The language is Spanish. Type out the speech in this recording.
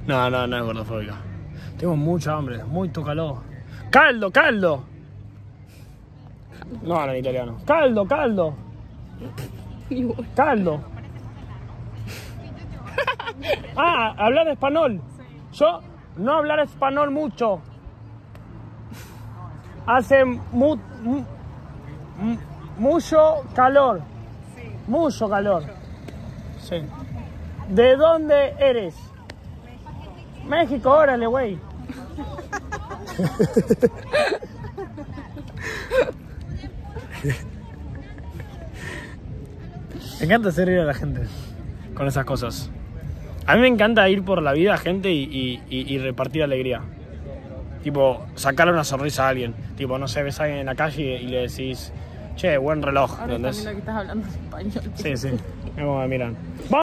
No, no, no es gordofóbica. Tengo mucha hambre, mucho calor. ¡Caldo, caldo! No hablan italiano. ¡Caldo, caldo! ¡Caldo! Ah, hablar español. Yo no hablar español mucho. Hace mucho calor. Mucho calor. Sí. ¿De dónde eres? México, órale, güey. Me encanta hacer reír a la gente con esas cosas. A mí me encanta ir por la vida, gente, y repartir alegría. Tipo, sacarle una sonrisa a alguien. Tipo, no sé, ves a alguien en la calle y le decís, che, buen reloj. Ahora también lo que estás hablando es español. Sí, sí. Mira cómo me miran.